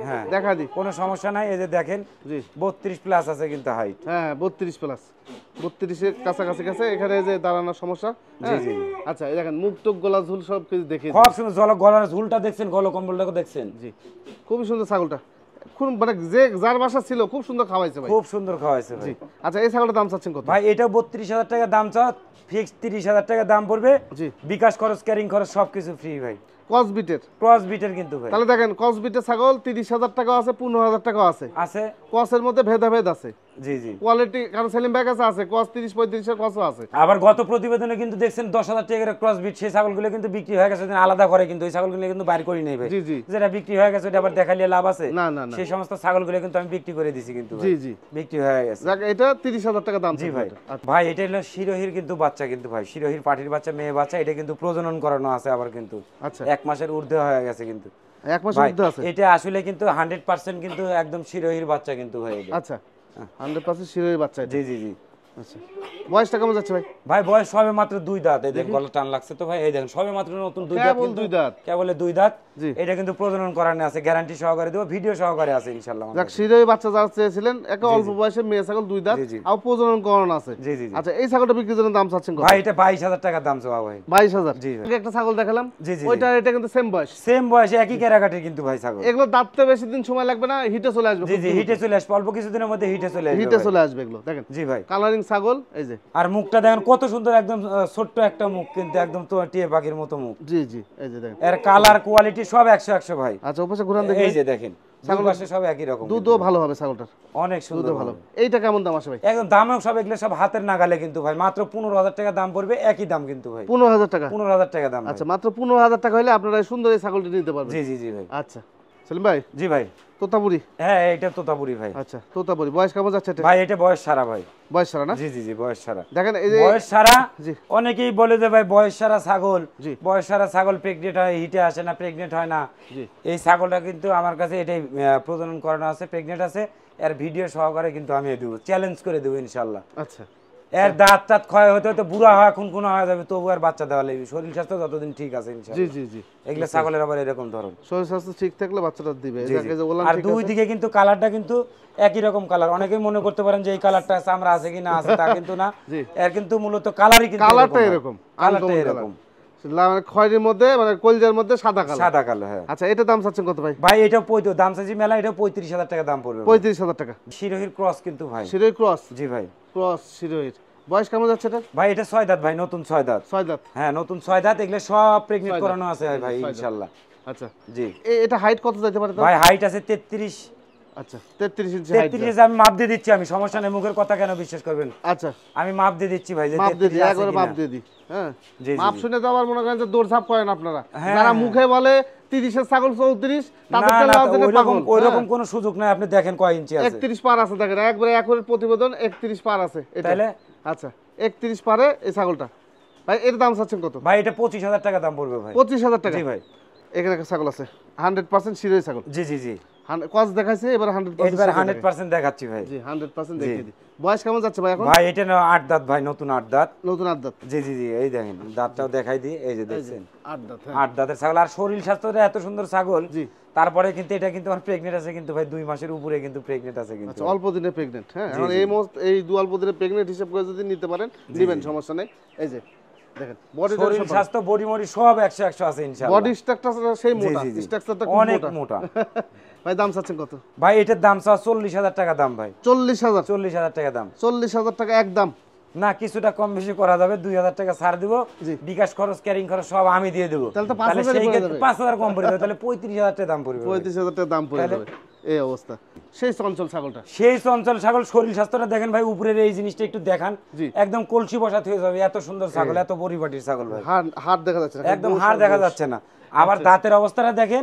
হ্যাঁ দেখা দি, কোনো সমস্যা নাই। এই যে দেখেন জি বত্রিশ প্লাস আছে কিন্তু হাইট। হ্যাঁ বত্রিশ প্লাস, বত্রিশের কাছাকাছি কাছে এখানে যে দাঁড়ানোর সমস্যা। জি জি আচ্ছা এই দেখেন মুখ টুক গলা ঝুল সব কিছু দেখে খুব সুন্দর, জল গলার ঝুলটা দেখছেন, গল কম্বলটাকে দেখছেন। জি খুবই সুন্দর ছাগলটা, খুব মানে যে যার বাসা ছিল খুব সুন্দর খাওয়াইছে ভাই, খুব সুন্দর খাওয়াইছে ভাই। আচ্ছা এই ছাগলটার দাম চাচ্ছেন কত ভাই? এটা বত্রিশ হাজার টাকা দাম চা, ফিক্স তিরিশ হাজার টাকা দাম পড়বে। জি বিকাশ খরচ, ক্যারিং খরচ সবকিছু ফ্রি ভাই। ক্রস বিটের, ক্রস বিটের কিন্তু ভাই। তাহলে দেখেন ক্রস বিটের ছাগল তিরিশ হাজার টাকা আছে, পনেরো হাজার টাকা আছে, আছে ক্রসের মধ্যে ভেদাভেদ আছে। জি জি কোয়ালিটি কারণ সেলিম ভাই কাছে আছে ক্রস তিরিশ পঁয়ত্রিশের ক্রসও আছে। আবার গত প্রতিবেদনে কিন্তু দেখছেন দশ হাজার টাকার ক্রস বিট, সেই ছাগলগুলো কিন্তু বিক্রি হয়ে গেছে, আলাদা করে কিন্তু ওই ছাগলগুলো কিন্তু বাইর করি নাই ভাই। জি জি যেটা বিক্রি হয়ে গেছে ওটা আবার দেখালিয়ে লাভ আছে না না না সেই সমস্ত ছাগলগুলো কিন্তু আমি বিক্রি করে দিছি কিন্তু জি ভাই, জি বিক্রি হয়ে গেছে। যাক এটা তিরিশ হাজার টাকা দাম জি থাকবে ভাই। এটা। আচ্ছা, ভাই এটা হলো শিরোহির কিন্তু বাচ্চা কিন্তু ভাই, শিরোহির পাটির বাচ্চা, মেয়ে বাচ্চা, এটা কিন্তু প্রজনন করানো আছে আবার কিন্তু আচ্ছা এক মাসের ঊর্ধ্বে হয়ে গেছে কিন্তু এক মাসের ভাই। মধ্যে আছে, এটা আসলে কিন্তু হান্ড্রেড পার্সেন্ট কিন্তু একদম শিরোহির বাচ্চা কিন্তু ভাই এটা। আচ্ছা হান্ড্রেড পার্সেন্ট শিরোই বাচ্চা এটা। জি জি জি আচ্ছা বয়সটা কেমন যাচ্ছে ভাই? ভাই বয়স সবে মাত্র দুই দাঁত, এই দেখেন গলা টান লাগছে তো ভাই, এই দেখেন সবে মাত্র নতুন দুই দাঁত, কেবল কিন্তু দুই দাঁত, কেবল দুই দাঁত। জি এটা কিন্তু প্রজনন করানো আছে, গ্যারান্টি সহকারে দেবো, ভিডিও সহকারে আছে ইনশাআল্লাহ। যাক শিরোই বাচ্চা যারা চেয়েছিলেন একটা অল্প বয়সে মেয়ে ছাগল দুই দাঁত জি, জি। আর প্রজনন করানো আছে। জি জি জি আচ্ছা এই ছাগলটা বিক্রির জন্য দাম চাচ্ছেন কত? ভাই এটা বাইশ হাজার টাকা দাম চাওয়া ভাই। বাইশ হাজার। জি ভাই। একটা ছাগল দেখালাম, জি, জি, ওইটা এটা কিন্তু সেম বয়স, সেম বয়সে একই ক্যারাকাটের কিন্তু ভাই ছাগল। এগুলো দাঁততে বেশি দিন সময় লাগবে না, হিটে চলে আসবে, জি জি হিটে চলে আসবে, অল্প কিছুদিনের মধ্যে হিটে চলে আসবে হিটে ভাই। চলে আসবে এগুলো দেখেন। জি ভাই। কালারিং ছাগল এই যে, আর মুখটা দেখেন কত সুন্দর, একদম আহ, ছোট্ট একটা মুখ কিন্তু একদম তো টিয়ে পাখির মতো মুখ। জি জি এই যে দেখেন। এর কালার কোয়ালিটি সব একশো একশো ভাই। আচ্ছা ওপাশে ঘুরান দেখি, এই যে দেখেন ছাগল পাশে সব একই রকম, দুধও ভালো হবে ছাগলটার, অনেক সুন্দর দুধও ভালো। ভালো। এইটা কেমন দাম আসে ভাই? একদম দামেও সব এগুলো সব হাতের নাগালে কিন্তু ভাই, মাত্র পনেরো হাজার টাকা দাম পড়বে, একই দাম কিন্তু ভাই, পনেরো হাজার টাকা। পনেরো হাজার টাকা দাম ভাই। আচ্ছা মাত্র পনেরো হাজার টাকা হলে আপনারা এই সুন্দর এই ছাগলটি নিতে পারবেন। জি জি জি ভাই। আচ্ছা সেলিম ভাই জি ভাই। তোতাপুরি, হ্যাঁ এটা তোতাপুরি ভাই। আচ্ছা তোতাপুরি বয়স কেমন যাচ্ছে এটা? ভাই এটা বয়স সারা ভাই। বয়স ছাড়া না? জি জি জি বয়স সারা। দেখেন এই যে বয়স সারা, জি অনেকেই বলে যে ভাই বয়স সারা ছাগল, জি বয়স সারা ছাগল প্রেগনেন্ট হয়, হিটে আসে না, প্রেগনেন্ট হয় না। জি এই ছাগলটা কিন্তু আমার কাছে এটাই আহ, প্রজনন করানো আছে, প্রেগনেন্ট আছে, এর ভিডিও সহকারে কিন্তু আমি দেবো, চ্যালেঞ্জ করে দেবো ইনশাল্লাহ। আচ্ছা এর দাঁত টাত ক্ষয় হতে হতে বুড়া হয়, খুন খুন হয়ে যাবে, তবু আর বাচ্চা দেওয়া লাগবে, শরীর স্বাস্থ্য যতদিন ঠিক আছে জি ইনশাল্লাহ। জি জি এগুলো ছাগলের আবার এরকম ধরন। শরীর স্বাস্থ্য ঠিক থাকলে বাচ্চাটা দিবে। এই জি, যাকে জি। যে বললাম আর ঠিক দুই আছে। দিকে কিন্তু কালারটা কিন্তু একই রকম কালার, অনেকেই মনে করতে পারেন যে এই কালারটা চামড়া আছে কি না আছে, তা কিন্তু না। জি। এর কিন্তু মূলত কালারই কিন্তু কালারটা হয়। এরকম, কালারটা uncommon এরকম লা- মানে খয়েরির মধ্যে মানে কলজার মধ্যে সাদা কালার। সাদা কালো। হ্যাঁ আচ্ছা এটা দাম চাচ্ছেন কত ভাই? ভাই এটা পঁয়ত্রিশ দাম চাইছি মেলা, এটা পঁয়ত্রিশ হাজার টাকা দাম পড়বে ভাই। পঁয়ত্রিশ হাজার টাকা। শিরোহির ক্রস কিন্তু ভাই। শিরোই ক্রস, জি ভাই। ক্রস শিরোইর বয়স কেমন যাচ্ছে এটা? ভাই এটা ছয় দাঁত ভাই, নতুন ছয় দাঁত। ছয় দাঁত। হ্যাঁ নতুন ছয় দাঁত, এগুলো সব প্রেগনেন্ট ছয় দাঁত। করানো আছে ভাই ছয় দাঁত। ইনশাআল্লাহ। আচ্ছা জি এ- এটা হাইট কত যাইতে পারে? ভাই হাইট আছে তেত্রিশ। আচ্ছা তেত্রিশ ইঞ্চি হাইট। তেত্রিশ আমি মাপ দিয়ে দিচ্ছি, আমি সমস্যা নেই, মুখের কথা কেন বিশ্বাস করবেন, আচ্ছা আমি মাপ দিয়ে দিচ্ছি ভাই যে মাপ দিয়ে দিই, তেত্রিশ আছে একবারে মাপ কিনা। দিয়ে দিই। হ্যাঁ জি, জি, মাপ জি। শুনে তো আবার মনে করেন যে দৌড়ঝাঁপ করেন আপনারা, হ্যাঁ, যারা হ্যাঁ। মুখে বলে তিরিশের ছাগল চৌত্রিশ, না তাদের না লাভ দিলে ওইরকম পাগল। ওইরকম কোনো সুযোগ নাই, আপনি দেখেন কয় ইঞ্চি আছে। একত্রিশ পার আছে দেখেন, একবারে একরের প্রতিবেদন একত্রিশ পার আছে এটা। তাইলে আচ্ছা একত্রিশ পারে এই ছাগলটা ভাই, এর দাম চাচ্ছেন কত? ভাই এটা পঁচিশ হাজার টাকা দাম পড়বে ভাই। পঁচিশ হাজার টাকা। জি ভাই। এখানে একটা ছাগল আছে হান্ড্রেড পার্সেন্ট শিরোই ছাগল, জি জি জি কস দেখাইছে এবার হান্ড্রেড এবার পার্সেন্ট হান্ড্রেড পার্সেন্ট দেখাচ্ছি ভাই। জি হান্ড্রেড পার্সেন্ট দেখিয়ে দিই। বয়স কেমন যাচ্ছে ভাই এখন? ভাই এটা না আট দাঁত ভাই, নতুন আট দাঁত। নতুন আট দাঁত। জি জি জি এই দেখেন দাঁতটাও দেখাই দিই, এই যে দেখছেন আট দাঁত হ্যাঁ। আট দাঁতের ছাগল, আর শরীর স্বাস্থ্যটা এত সুন্দর ছাগল। জি তারপরে কিন্তু এটা কিন্তু আমার প্রেগনেন্ট আছে কিন্তু ভাই, দুই মাসের উপরে কিন্তু প্রেগনেন্ট আছে কিন্তু। আচ্ছা অল্প দিনে প্রেগনেন্ট। হ্যাঁ এখন এই মোস্ট এই দু অল্প দিনে প্রেগনেন্ট হিসাব করে যদি নিতে পারেন দিবেন, সমস্যা নেই। এই যে দেখেন বডি শরীর স্বাস্থ্য বডি মডি সব একশো একশো আছে ইনশাআল্লাহ। বডি স্ট্রাকচার সেই মোটা, জি, জি, জি। স্ট্রাকচারটা অনেক খুব মোটা। মোটা। ভাই দাম চাচ্ছেন কত? ভাই এটার দাম চাও চল্লিশ হাজার টাকা দাম ভাই। চল্লিশ হাজার। চল্লিশ হাজার টাকা দাম। চল্লিশ হাজার টাকা একদম না, কিছুটা কম বেশি করা যাবে, দুই হাজার টাকা ছাড় দিব, জি। বিকাশ খরচ ক্যারিং খরচ সব আমি দিয়ে দেবো। তাহলে তো পাঁচ তাহলে হাজারই সেই পড়ে ক্ষেত্রে যাবে। পাঁচ হাজার কম পড়ে যাবে, তাহলে পঁয়ত্রিশ হাজার টাকা দাম পড়বে ভাই। পঁয়ত্রিশ হাজার টাকা দাম পড়ে তাহলে? যাবে এই অবস্থা। সেই চঞ্চল ছাগলটা, সেই চঞ্চল ছাগল, শরীর স্বাস্থ্যটা দেখেন ভাই, উপরের এই জিনিসটা একটু দেখান, জি। একদম কলসি বসাত হয়ে যাবে, এত সুন্দর ছাগল, এত পরিপাটির ছাগল ভাই, হাড় হাড় দেখা যাচ্ছে না, একদম হাড় দেখা যাচ্ছে না। আবার দাঁতের অবস্থাটা দেখেন,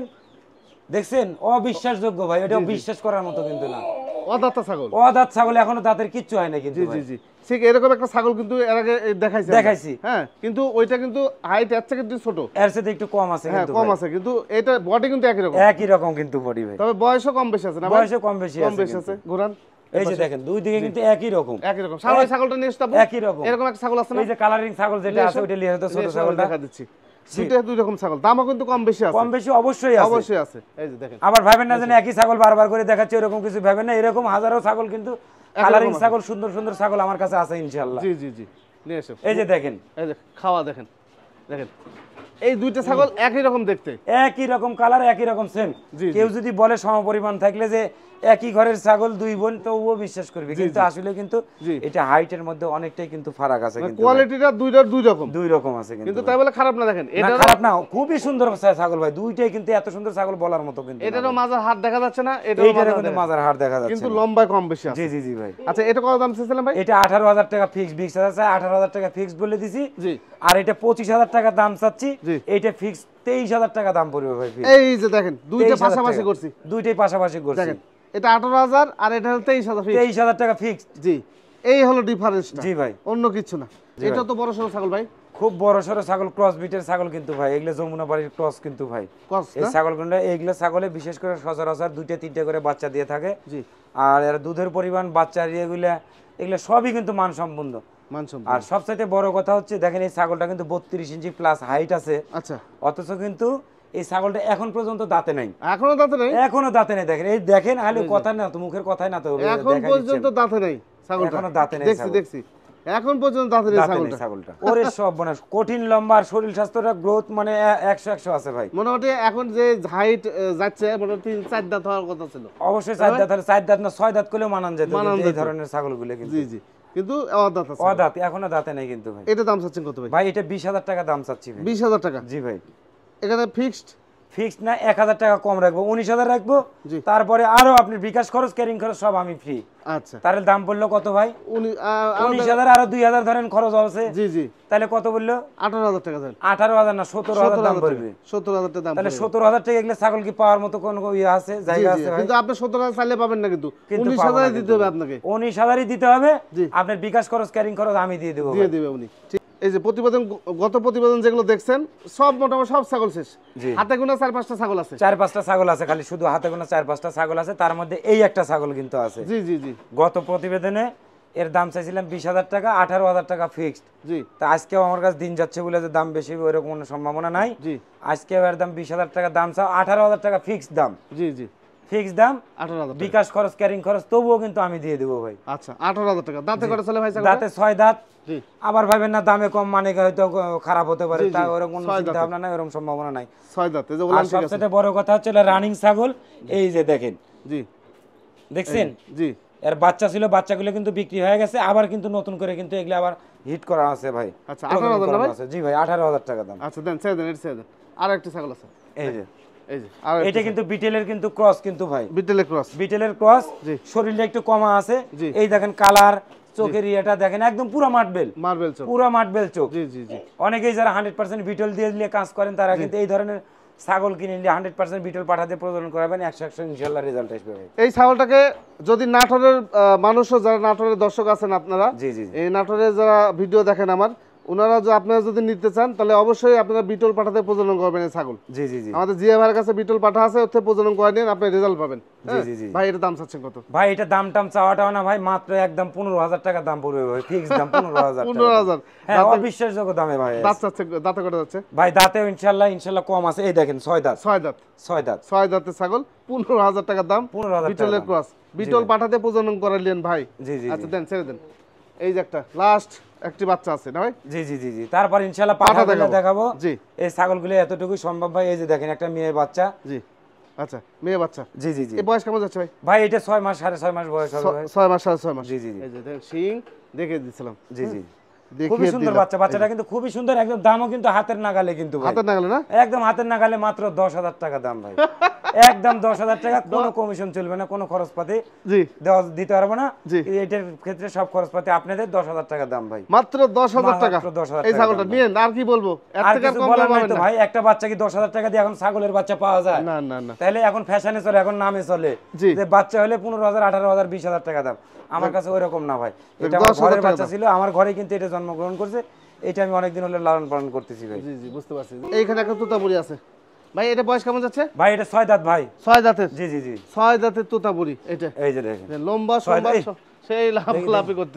দেখছেন অবিশ্বাসযোগ্য ভাই, এটা বিশ্বাস করার মতো কিন্তু না। অদাঁত ছাগল, অদাঁত ছাগল, এখনো দাঁতের কিচ্ছু হয় না কিন্তু জি জি ভাই। জি ঠিক এরকম একটা ছাগল কিন্তু এর আগে দেখাইছি আমরা। দেখাইছি। হ্যাঁ কিন্তু ওইটা কিন্তু হাইট এর থেকে একটু ছোট, এর সাথে একটু কম আছে হ্যাঁ কিন্তু কম ভাই। আছে, কিন্তু এটা বডি কিন্তু একই রকম, একই রকম কিন্তু বডি ভাই, তবে বয়সও কম বেশি আছে না ভাই? বয়সে কম বেশি কম আছে বেশি কিন্তু। আছে। ঘোরান এই যে দেখেন দুই দিকে কিন্তু একই রকম, একই রকম। সামনে ছাগলটা নিয়ে আসতে একই রকম। এরকম একটা ছাগল আছে না? এই যে কালারিং ছাগল যেটা আছে ওইটা লিয়ে হতো ছোট ছাগলটা। দেখা দিচ্ছি দুইটা দুই রকম ছাগল, দামও কিন্তু কম বেশি আছে। কম বেশি অবশ্যই আছে, অবশ্যই আছে। এই যে দেখেন, আবার ভাবেন না যে একই ছাগল বারবার করে দেখাচ্ছে এরকম কিছু ভাবেন না, এরকম হাজারো ছাগল কিন্তু কালারিং ছাগল, সুন্দর সুন্দর ছাগল আমার কাছে আছে ইনশাআল্লাহ। জি জি জি, নিয়ে এসো। এই যে দেখেন, এই যে খাওয়া দেখেন, দেখেন এই দুইটা ছাগল একই রকম দেখতে, একই রকম কালার, একই রকম সেম। কেউ যদি বলে সমপরিমাণ থাকলে যে একই ঘরের ছাগল দুই বোন, তো ও বিশ্বাস করবে, কিন্তু আসলে কিন্তু এটা হাইটের মধ্যে অনেকটাই কিন্তু ফারাক আছে, কিন্তু কোয়ালিটিটা দুইটার দুই রকম, দুই রকম আছে কিন্তু, কিন্তু তাই বলে খারাপ না। দেখেন এটা খারাপ না, খুবই সুন্দর ছাগল ভাই, দুইটাই কিন্তু এত সুন্দর ছাগল বলার মতো কিন্তু। এটারও মাজার হাত দেখা যাচ্ছে না, এটারও কিন্তু মাজার হাট দেখা যাচ্ছে, কিন্তু লম্বায় কম বেশি আছে। জি জি জি ভাই। আচ্ছা, এটা কত দাম চেয়েছিলেন ভাই? এটা আঠারো হাজার টাকা ফিক্স, বিশ হাজার চাই, আঠারো হাজার টাকা ফিক্স বলে দিছি। জি। আর এটা পঁচিশ হাজার টাকা দাম চাচ্ছি, এইটা ফিক্স তেইশ হাজার টাকা দাম পড়বে ভাই। এই যে দেখেন, দুইটা পাশাপাশি করছি, দুইটাই পাশাপাশি করছি। দেখেন এটা আঠারো হাজার আর এটা হলো তেইশ হাজার, তেইশ হাজার টাকা ফিক্স। জি, এই হলো ডিফারেন্স। জি ভাই, অন্য কিছু না। এটা তো বড় সরো ছাগল ভাই, খুব বড় সরো ছাগল, ক্রস বিটের ছাগল কিন্তু ভাই, এগুলো যমুনা বাড়ির ক্রস কিন্তু ভাই। এই ছাগলগুলো, এইগুলো ছাগলে বিশেষ করে সচরাচর দুইটা তিনটা করে বাচ্চা দিয়ে থাকে। জি। আর এর দুধের পরিমাণ, বাচ্চার ইয়েগুলো, এগুলো সবই কিন্তু মানসম্পন্ন। আর সবচাইতে বড় কথা হচ্ছে দেখেন, এই ছাগলটা কিন্তু বত্রিশ ইঞ্চি প্লাস হাইট আছে। আচ্ছা। অথচ কিন্তু এই ছাগলটা এখন পর্যন্ত দাঁতে নাই, এখনো দাঁতে নাই, এখনো দাঁতে নাই। দেখেন এই দেখেন, আলে কথা না তো, মুখের কথাই না তো, এখন পর্যন্ত দাঁতে নাই ছাগলটা, এখনো দাঁতে নাই। দেখছি দেখছি এখন পর্যন্ত দাঁতে নেই ছাগলটা। ছাগলটা ওরে সব মানে কঠিন লম্বা, আর শরীর স্বাস্থ্যটা গ্রোথ মানে একশো একশো আছে ভাই। মোটামুটি এখন যে হাইট যাচ্ছে মোটামুটি চার দাঁত হওয়ার কথা ছিল। অবশ্যই চার দাঁত, তাহলে চার দাঁত না ছয় দাঁত করলেও মানান যেত এই ধরনের ছাগলগুলো কিন্তু। জি জি, কিন্তু অদাঁত আছে, অদাঁত, এখনো দাঁতে নেই কিন্তু ভাই। এটা দাম চাচ্ছেন কত ভাই? ভাই এটা বিশ হাজার টাকা দাম চাচ্ছি ভাই। বিশ হাজার টাকা? জি ভাই। এখানে ফিক্সড? ফিক্সড না, এক হাজার টাকা কম রাখবো, উনিশ হাজার রাখবো। তারপরে আরো আপনি বিকাশ খরচ, ক্যারিং খরচ সব আমি ফ্রি। আচ্ছা, তাহলে দাম বললো কত ভাই? উনিশ হাজার, আরো দুই হাজার ধরেন খরচ আছে। জি জি, তাহলে কত বললো? আঠারো হাজার টাকা। আঠারো হাজার না, সতেরো হাজার দাম পড়বে। সত্তর হাজার টাকা দাম। তাহলে সত্তর হাজার টাকা এগুলো ছাগল কি পাওয়ার মতো কোন ইয়ে আছে, জায়গা আছে? কিন্তু আপনি সত্তর হাজার চাইলে পাবেন না, কিন্তু উনিশ হাজারই দিতে হবে আপনাকে। উনিশ হাজারই দিতে হবে, আপনার বিকাশ খরচ, ক্যারিং খরচ আমি দিয়ে দেবো। দিয়ে দেবে উনি। এই যে প্রতিবেদন, গত প্রতিবেদন যেগুলো দেখছেন সব মোটামুটি সব ছাগল শেষ, হাতে গোনা চার পাঁচটা ছাগল আছে। চার পাঁচটা ছাগল আছে, খালি শুধু হাতে গোনা চার পাঁচটা ছাগল আছে, তার মধ্যে এই একটা ছাগল কিন্তু আছে। জি জি জি। গত প্রতিবেদনে এর দাম চাইছিলাম বিশ হাজার টাকা, আঠারো হাজার টাকা ফিক্সড। জি। তা আজকেও আমার কাছে দিন যাচ্ছে বলে যে দাম বেশি ওইরকম কোনো সম্ভাবনা নাই। জি। আজকেও এর দাম বিশ হাজার টাকা দাম চাও, আঠারো হাজার টাকা ফিক্সড দাম। জি জি, ফিক্সড দাম আঠারো হাজার, বিকাশ খরচ, ক্যারিং খরচ তবুও কিন্তু আমি দিয়ে দেবো ভাই। আচ্ছা, আঠারো হাজার টাকা। দাঁতে কত চলে ভাই? দাঁতে ছয় দাঁত। জি। আবার ভাবেন না দামে কম মানে হয়তো খারাপ হতে পারে, তা ওরকম কোনো চিন্তা ভাবনা নাই, ওরকম সম্ভাবনা নাই। ছয় দাঁত। এই যে বললাম, সবচেয়ে বড় কথা হচ্ছে রানিং ছাগল। এই যে দেখেন, জি দেখছেন? জি। এর বাচ্চা ছিল, বাচ্চাগুলো কিন্তু বিক্রি হয়ে গেছে, আবার কিন্তু নতুন করে কিন্তু এগুলো আবার হিট করা আছে ভাই। আচ্ছা, আঠারো হাজার টাকা আছে। জি ভাই, আঠারো হাজার টাকা দাম। আচ্ছা দেন, ছেড়ে দেন, এটা ছেড়ে দেন। আর একটা ছাগল আছে, এই যে এই যে, আর এটা কিন্তু বিটেলের কিন্তু ক্রস কিন্তু ভাই, বিটেলের ক্রস, বিটেলের ক্রস। শরীরটা একটু কমা আছে, এই দেখেন কালার, চোখের ইয়েটা দেখেন একদম পুরো মার্বেল, মার্বেল চোখ, পুরো মার্বেল চোখ। জি জি জি। অনেকেই যারা হান্ড্রেড পার্সেন্ট বিটল দিয়ে দিয়ে কাজ করেন, তারা কিন্তু এই ধরনের ছাগল কিনে নিলে হান্ড্রেড পার্সেন্ট বিটল পাঠাতে প্রজনন করাবেন, একশো একশো ইনশাল্লাহ রেজাল্ট আসবে। এই ছাগলটাকে যদি নাটোরের মানুষও, যারা নাটোরের দর্শক আছেন আপনারা, জি জি, এই নাটোরের যারা ভিডিও দেখেন আমার, ওনারা আপনারা যদি নিতে চান তাহলে অবশ্যই আপনারা বিটল পাঠাতে প্রজনন করবেন এই ছাগল। জি জি জি, আমাদের জিয়া ভাইয়ের কাছে বিটল পাঠা আছে, ওতে প্রজনন করে নিন, আপনি রেজাল্ট পাবেন। জি জি জি। ভাই এটা দাম চাচ্ছেন কত? ভাই এটা দাম টাম চাওয়াটাও না ভাই, মাত্র একদম পনেরো হাজার টাকা দাম পড়বে ভাই, ফিক্স দাম পনেরো হাজার। পনেরো হাজার? হ্যাঁ, অবিশ্বাসযোগ্য দামে ভাই। দাঁত চাচ্ছে, দাঁতে কত যাচ্ছে ভাই? দাঁতেও ইনশাআল্লাহ ইনশাআল্লাহ কম আছে, এই দেখেন ছয় দাঁত। ছয় দাঁত? ছয় দাঁত, ছয় দাঁতের ছাগল, পনেরো হাজার টাকার দাম। পনেরো হাজার বিটলের ক্রস, বিটল পাঠাতে প্রজনন করালেন ভাই। জি জি। আচ্ছা দেন, ছেড়ে দেন। এই যে একটা লাস্ট একটি বাচ্চা আছে না ভাই? জি জি জি জি। তারপর ইনশাআল্লাহ পাঠা দেখাবো। জি। এই ছাগলগুলো এতটুকু সম্ভব ভাই। এই যে দেখেন একটা মেয়ে বাচ্চা। জি। আচ্ছা, মেয়ে বাচ্চা। জি জি জি। এই বয়স কেমন যাচ্ছে ভাই? ভাই এটা ছয় মাস, সাড়ে ছয় মাস বয়স হবে ভাই। ছয় মাস, সাড়ে ছয় মাস। জি জি জি। এই যে দেখেন শিং দেখে দিছিলাম। জি জি, খুবই সুন্দর বাচ্চা, বাচ্চাটা কিন্তু খুবই সুন্দর, একদম দামও কিন্তু হাতের নাগালে কিন্তু ভাই। হাতের নাগালে না? একদম হাতের নাগালে, মাত্র দশ হাজার টাকা দাম ভাই। একদম দশ হাজার টাকা, কোনো কমিশন চলবে না, কোনো খরচপাতি জি দেওয়া দিতে পারবো না। এটার ক্ষেত্রে সব খরচপাতি আপনাদের, দশ হাজার টাকা দাম ভাই, মাত্র দশ হাজার টাকা। এই ছাগলটা নিয়ে আর কি বলবো, এর থেকে কম বলবেন না ভাই। একটা বাচ্চা কি দশ হাজার টাকা দিয়ে এখন ছাগলের বাচ্চা পাওয়া যায়? না না না। তাহলে এখন ফ্যাশনে চলে, এখন নামে চলে যে বাচ্চা হলে পনেরো হাজার, আঠারো হাজার, বিশ হাজার টাকা দাম। আমার কাছে ওইরকম না ভাই, এটা আমার ঘরের বাচ্চা ছিল, আমার ঘরে কিন্তু এটা জন্মগ্রহণ করছে, এটা আমি অনেকদিন হলো লালন পালন করতেছি ভাই। জি জি, বুঝতে পারছি। এইখানে একটা তোতাপুরি আছে ভাই, এটা বয়স কেমন যাচ্ছে ভাই? এটা ছয় দাঁত ভাই। ছয় দাঁতের? জি জি জি, ছয় দাঁতের তোতাপুরি এটা। এই যে দেখেন লম্বা, সেই লাফলাফি করতেছে।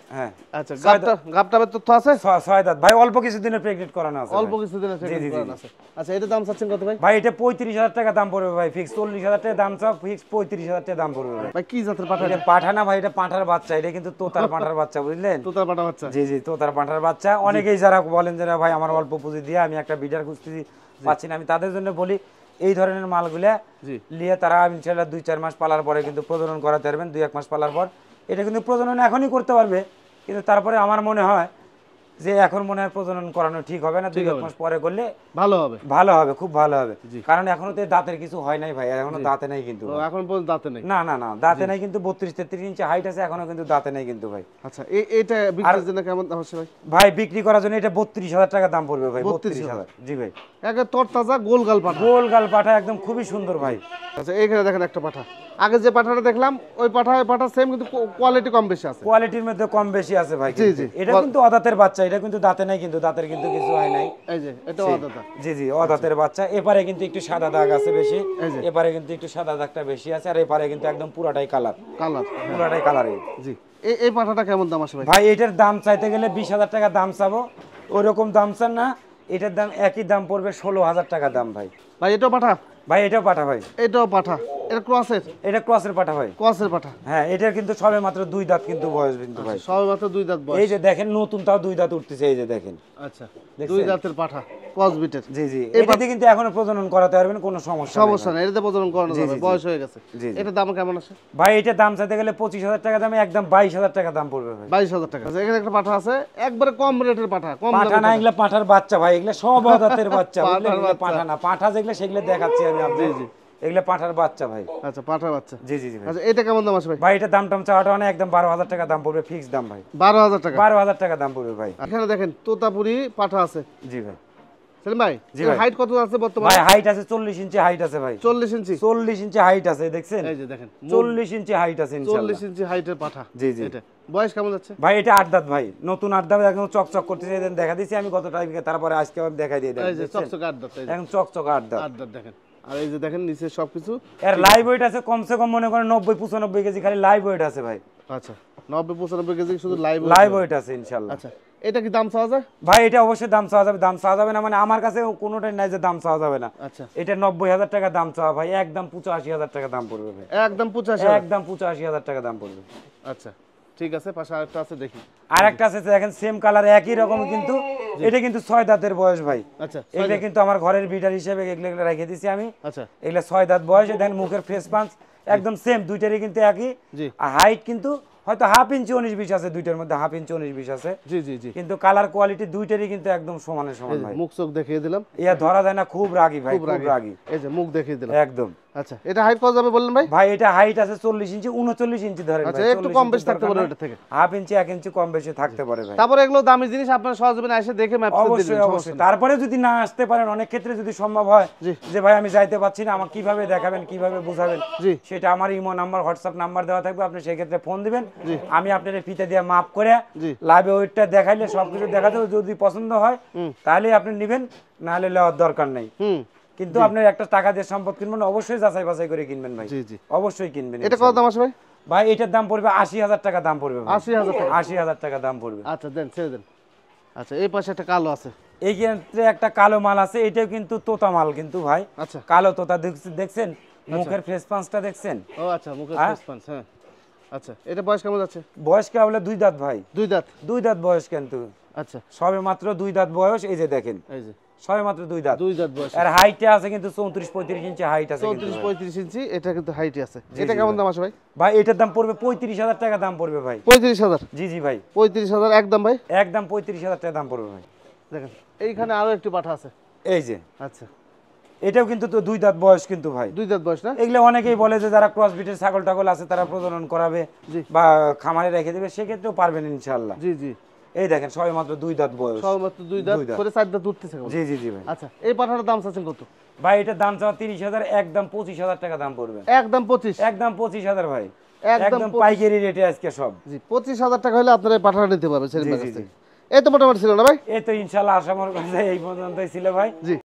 হ্যাঁ আচ্ছা গাবটা গাবটার তথ্য আছে ছয় ছয় দাঁত ভাই, অল্প কিছু দিনের প্রেগনেন্ট করানো আছে অল্প কিছু দিনের প্রেগনেন্ট করানো আছে। আচ্ছা এটা দাম চাচ্ছেন কত ভাই? ভাই এটা পঁয়ত্রিশ হাজার টাকা দাম পড়বে ভাই, ফিক্স চল্লিশ হাজার টাকা দাম চাও, ফিক্স পঁয়ত্রিশ হাজার টাকা দাম পড়বে ভাই। ভাই কি জাতের পাঠা? এটা পাঠা না ভাই, এটা পাঁঠার বাচ্চা, এটা কিন্তু তোতার পাঁঠার বাচ্চা, বুঝলেন? তোতার পাঠা বাচ্চা, জি জি তোতার পাঁঠার বাচ্চা। অনেকেই যারা বলেন যে না ভাই আমার অল্প পুঁজি দিয়ে আমি একটা বিডার খুঁজতেছি পাচ্ছি না, আমি তাদের জন্য বলি এই ধরনের মালগুলা নিয়ে তারা ইনশাআল্লাহ দুই চার মাস পালার পরে কিন্তু প্রজনন করাতে পারবেন, দুই এক মাস পালার পর এটা কিন্তু প্রজনন এখনই করতে পারবে, কিন্তু তারপরে আমার মনে হয় যে এখন মনে হয় প্রজনন করানো ঠিক হবে না, দুই এক মাস পরে করলে ভালো হবে, ভালো হবে, খুব ভালো হবে। কারণ এখনো তো দাঁতের কিছু হয় নাই ভাই, এখনো দাঁতে নাই কিন্তু, এখন পর্যন্ত দাঁতে নেই। না না না দাঁতে নাই কিন্তু, বত্রিশ তেত্রিশ ইঞ্চি হাইট আছে, এখনো কিন্তু দাঁতে নাই কিন্তু ভাই। আচ্ছা এটা বিক্রির জন্য কেমন দাম হচ্ছে ভাই? ভাই বিক্রি করার জন্য এটা বত্রিশ হাজার টাকা দাম পড়বে ভাই, বত্রিশ হাজার। জি ভাই, একে তরতাজা গোলগাল পাঠা, গোলগাল পাঠা একদম খুবই সুন্দর ভাই। আচ্ছা এইখানে দেখেন একটা পাঠা, আগে যে পাঠাটা দেখলাম ওই পাঠা ওই পাঠা সেম, কিন্তু কোয়ালিটি কম বেশি আছে, কোয়ালিটির মধ্যে কম বেশি আছে ভাই। জি জি এটা কিন্তু অদাঁতের বাচ্চা, এটা কিন্তু দাঁতে নাই কিন্তু, দাঁতের কিন্তু কিছু হয় নাই। এই যে এটা অদাঁতা, জি জি অদাঁতের বাচ্চা। এপারে কিন্তু একটু সাদা দাগ আছে বেশি, এপারে কিন্তু একটু সাদা দাগটা বেশি আছে, আর এপারে কিন্তু একদম পুরাটাই কালার, কালার পুরাটাই কালারে। জি এই এই পাঠাটা কেমন দাম আসে ভাই? ভাই এটার দাম চাইতে গেলে বিশ হাজার টাকা দাম চাবো, ওইরকম দাম চান না, এটার দাম একই দাম পড়বে ষোলো হাজার টাকা দাম ভাই। ভাই এটাও পাঠা? ভাই এটাও পাঠা ভাই, এটাও পাঠা, এটা ক্রসের, এটা ক্রসের পাঠা ভাই, ক্রসের পাঠা। হ্যাঁ এটার কিন্তু সবে মাত্র দুই দাঁত কিন্তু বয়স কিন্তু ভাই, সবে মাত্র দুই দাঁত বয়স। এই যে দেখেন নতুন তাও দুই দাঁত উঠতেছে, এই যে দেখেন। আচ্ছা দুই দাঁতের পাঠা ক্রস বিটের। জি জি এটাতে কিন্তু এখনো প্রজনন করাতে পারবেন, কোনো সমস্যা সমস্যা নেই, এটাতে প্রজনন করানো যাবে, বয়স হয়ে গেছে। এটার দাম কেমন আছে ভাই? এটার দাম চাইতে গেলে পঁচিশ হাজার টাকা দামে, একদম বাইশ হাজার টাকা দাম পড়বে ভাই, বাইশ হাজার টাকা। আচ্ছা এখানে একটা পাঠা আছে একবারে কম রেটের পাঠা, কম পাঠা না, এগুলা পাঠার বাচ্চা ভাই, এগুলা সব অদাঁতের বাচ্চা, পাঠা না, পাঠা যেগুলো সেগুলো দেখাচ্ছি আমি আপনাকে, এগুলা পাঠার বাচ্চা ভাই। আচ্ছা পাঠার বাচ্চা, জি জি জি ভাই। আচ্ছা এটা কেমন দাম আছে ভাই? ভাই এটা দাম টাম চাওয়াটা মানে একদম বারো হাজার টাকা দাম পড়বে, ফিক্স দাম ভাই, বারো হাজার টাকা, বারো হাজার টাকা দাম পড়বে ভাই। এখানে দেখেন তোতাপুরি পাঠা আছে। জি ভাই। সেলিম ভাই হাইট কত আছে বর্তমানে? ভাই হাইট আছে চল্লিশ ইঞ্চি হাইট আছে ভাই, চল্লিশ ইঞ্চি, চল্লিশ ইঞ্চি হাইট আছে, দেখছেন? এই যে দেখেন চল্লিশ ইঞ্চি হাইট আছে ইনশাআল্লাহ, চল্লিশ ইঞ্চি হাইটের পাঠা। জি জি। এটা বয়স কেমন যাচ্ছে ভাই? এটা আট দাঁত ভাই, নতুন আট দাঁত, একদম চকচক করতেছে, এদিন দেখা দিয়েছি আমি গত টাইমে, তারপরে আজকে আমি দেখাই দিয়ে দেব, এই যে চকচক আট দাঁত, এই যে একদম চকচক আট দাঁত, আট দাঁত দেখেন। আর এই যে দেখেন নিচে সবকিছু, এর লাইভ ওয়েট আছে কমসে কম মনে করেন নব্বই পঁচানব্বই কেজি খালি লাইভ ওয়েট আছে ভাই। আচ্ছা নব্বই পঁচানব্বই কেজি শুধু লাইভ লাইভ ওয়েট আছে ইনশাআল্লাহ। আচ্ছা এটা কি দাম চাওয়া যায় ভাই? এটা অবশ্যই দাম চাওয়া যাবে, দাম চাওয়া যাবে না মানে আমার কাছে কোনোটাই নাই যে দাম চাওয়া যাবে না। আচ্ছা এটা নব্বই হাজার টাকা দাম চাওয়া ভাই, একদম পঁচাশি হাজার টাকা দাম পড়বে ভাই, একদম পঁচাশি, একদম পঁচাশি হাজার টাকা দাম পড়বে। আচ্ছা ঠিক আছে, পাশে আরেকটা আছে দেখি, আর একটা আছে দেখেন সেম কালার একই রকম, কিন্তু এটা কিন্তু ছয় দাঁতের বয়স ভাই। আচ্ছা এগুলা কিন্তু আমার ঘরের বিটার হিসেবে এগুলো এগুলো রেখে দিছি আমি। আচ্ছা এগুলা ছয় দাঁত বয়স, দেখেন মুখের ফেস পাঞ্চ একদম সেম, দুইটারই কিন্তু একই। জি আর হাইট কিন্তু হয়তো হাফ ইঞ্চি উনিশ বিশ আছে, দুইটার মধ্যে হাফ ইঞ্চি উনিশ বিশ আছে, জি জি জি, কিন্তু কালার কোয়ালিটি দুইটারই কিন্তু একদম সমানে সমান ভাই। মুখ চোখ দেখিয়ে দিলাম, ইয়া ধরা যায় না, খুব রাগী ভাই, খুব রাগী। এই যে মুখ দেখিয়ে দিলাম একদম। আচ্ছা এটা হাইট কত যাবে বললেন ভাই? ভাই এটা হাইট আছে চল্লিশ ইঞ্চি উনচল্লিশ ইঞ্চি ধরেন আচ্ছা ভাই, একটু কম বেশি থাকতে পারে ওটা থেকে, হাফ ইঞ্চি এক ইঞ্চি কম বেশি থাকতে পারে ভাই। তারপরে এগুলো দামি জিনিস আপনারা সহজে এসে দেখে ম্যাপ করে অবশ্যই অবশ্যই। তারপরে যদি না আসতে পারেন, অনেক ক্ষেত্রে যদি সম্ভব হয় যে ভাই আমি যাইতে পারছি না, আমাকে কিভাবে দেখাবেন কিভাবে বুঝাবেন, সেটা আমার ইমো নাম্বার হোয়াটসঅ্যাপ নাম্বার দেওয়া থাকবে, আপনি সেই ক্ষেত্রে ফোন দিবেন, আমি আপনার ফিতে দিয়ে মাপ করে লাইভে ওইটা দেখাইলে সবকিছু দেখাতে, যদি পছন্দ হয় তাহলে আপনি নেবেন, নাহলে নেওয়ার দরকার নেই। কিন্তু আপনি একটা টাকা দিয়ে সম্পদ কিনবেন, অবশ্যই যাচাই বাছাই করে কিনবেন ভাই, অবশ্যই কিনবেন। এটা কত দাম আছে ভাই? ভাই এটার দাম পড়বে আশি হাজার টাকা দাম পড়বে, আশি হাজার টাকা, আশি হাজার টাকা দাম পড়বে। আচ্ছা দেন ছেড়ে দেন। আচ্ছা এই পাশে একটা কালো আছে, এই ক্ষেত্রে একটা কালো মাল আছে, এটাও কিন্তু তোতা মাল কিন্তু ভাই। আচ্ছা কালো তোতা দেখছেন, মুখের ফেস পাঁচটা দেখছেন? ও আচ্ছা মুখের ফেস পাঁচ, হ্যাঁ আচ্ছা এটা বয়স কেমন যাচ্ছে? বয়স কে বলে দুই দাঁত ভাই, দুই দাঁত, দুই দাঁত বয়স কিন্তু। আচ্ছা সবে মাত্র দুই দাঁত বয়স, এই যে দেখেন, এই যে সবে মাত্র দুই দাঁত, দুই দাঁত বয়স। আর হাইটে আছে কিন্তু চৌত্রিশ পঁয়ত্রিশ ইঞ্চি হাইট আছে, চৌত্রিশ পঁয়ত্রিশ ইঞ্চি, এটা কিন্তু হাইটে আছে। এটা কেমন দাম আছে ভাই? ভাই এটার দাম পড়বে পঁয়ত্রিশ হাজার টাকা দাম পড়বে ভাই, পঁয়ত্রিশ হাজার? জি জি ভাই পঁয়ত্রিশ হাজার একদম ভাই, একদম পঁয়ত্রিশ হাজার টাকা দাম পড়বে ভাই। দেখেন এইখানে আরো একটি পাঠা আছে, এই যে। আচ্ছা এটাও কিন্তু তো দুই দাঁত বয়স কিন্তু ভাই, দুই দাঁত বয়স না? এগুলো অনেকেই বলে যে যারা ক্রস বিটের ছাগল টাগল আছে তারা প্রজনন করাবে বা খামারে রেখে দেবে, সেক্ষেত্রেও পারবেন ইনশাআল্লাহ। জি জি এই দেখেন সবে মাত্র দুই দাঁত বয়স, সবে মাত্র দুই দাঁত করে চার দাঁত উঠতেছে। জি জি জি ভাই। আচ্ছা এই পাঠাটার দাম চাচ্ছেন কত ভাই? এটার দাম চাওয়া তিরিশ হাজার, একদম পঁচিশ হাজার টাকা দাম পড়বে, একদম পঁচিশ, একদম পঁচিশ হাজার ভাই, একদম একদম পাইকারি রেটে আজকে সব। জি পঁচিশ হাজার টাকা হলে আপনারা এই পাঠাটা নিতে পারবেন। এই তো মোটামুটি ছিল না ভাই? এই তো ইনশাআল্লাহ আশা মনে করি এই পর্যন্তই ছিল ভাই। জি।